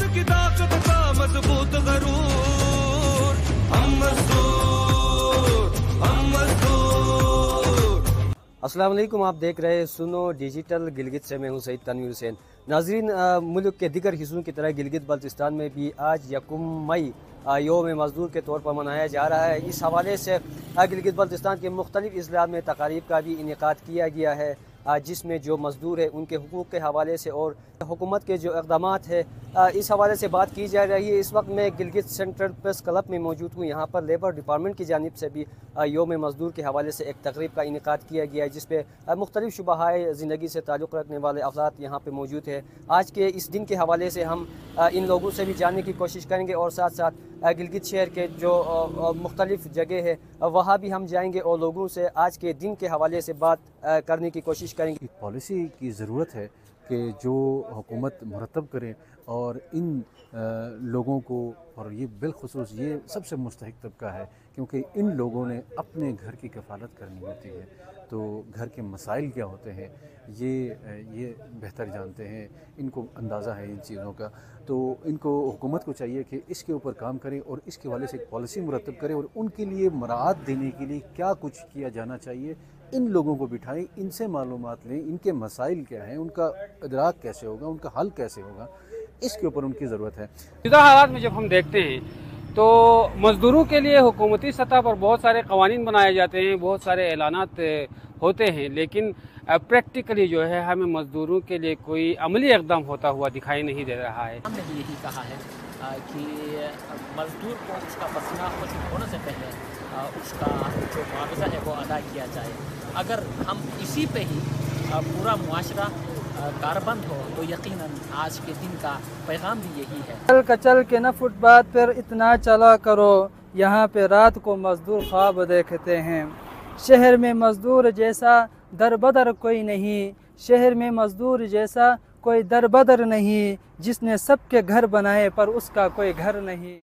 की ताकत का मजबूत गरूर, हम मजदूर, हम मजदूर। अस्सलाम वालेकुम, आप देख रहे हैं सुनो डिजिटल। गिलगित से मैं हूं सईद तनवीर हुसैन। नाजरीन, मुल्क के दीगर हिस्सों की तरह गिलगित बल्तिस्तान में भी आज 1 मई योम मजदूर के तौर पर मनाया जा रहा है। इस हवाले से गिलगित बल्तिस्तान के मुख्तलिफ अजला में तकारीब का भी इनेकाद किया गया है, जिसमें जो मजदूर है उनके हुकूक़ के हवाले से और हुकूमत के जो इक़दामात है इस हवाले से बात की जा रही है। इस वक्त मैं गिलगित सेंट्रल प्रेस क्लब में मौजूद हूँ। यहाँ पर लेबर डिपार्टमेंट की जानिब से भी योम मजदूर के हवाले से एक तकरीब का इनेकाद किया गया है, जिस पर मुख्तलिफ शुबहाए ज़िंदगी से ताल्लुक़ रखने वाले अफराद यहाँ पर मौजूद है। आज के इस दिन के हवाले से हम इन लोगों से भी जानने की कोशिश करेंगे और साथ साथ गिलगित शहर के जो मुख्तलिफ जगह है वहाँ भी हम जाएंगे और लोगों से आज के दिन के हवाले से बात करने की कोशिश करेंगे। पॉलिसी की ज़रूरत है कि जो हुकूमत मुरतब करे और इन लोगों को, और ये बिलखुसूस ये सबसे मुस्तहिक तबका है क्योंकि इन लोगों ने अपने घर की कफ़ालत करनी होती है, तो घर के मसाइल क्या होते हैं ये बेहतर जानते हैं, इनको अंदाज़ा है इन चीज़ों का। तो इनको हुकूमत को चाहिए कि इसके ऊपर काम करें और इसके हवाले से एक पॉलिसी मुरतब करें और उनके लिए मराहत देने के लिए क्या कुछ किया जाना चाहिए। इन लोगों को बिठाएं, इनसे मालूमात लें, इनके मसाइल क्या हैं, उनका इदराक कैसे होगा, उनका हल कैसे होगा, इसके ऊपर उनकी ज़रूरत है। मौजूदा हालात में जब हम देखते हैं तो मज़दूरों के लिए हुकूमती सतह पर बहुत सारे कवानीन बनाए जाते हैं, बहुत सारे ऐलानात होते हैं, लेकिन प्रैक्टिकली जो है हमें मज़दूरों के लिए कोई अमली इक़दाम होता हुआ दिखाई नहीं दे रहा है। हमने भी यही कहा है कि मज़दूर को उसका पसीना खुश्क होने से पहले उसका जो मुआवजा है वो अदा किया जाए। अगर हम इसी पे ही पूरा मुआशरा कारबंद हो तो यकीनन आज के दिन का पैगाम भी यही है। चल कचल के न फुटपाथ पर इतना चला करो, यहाँ पे रात को मज़दूर ख्वाब देखते हैं। शहर में मज़दूर जैसा दरबदर कोई नहीं, शहर में मज़दूर जैसा कोई दरबदर नहीं, जिसने सबके घर बनाए पर उसका कोई घर नहीं।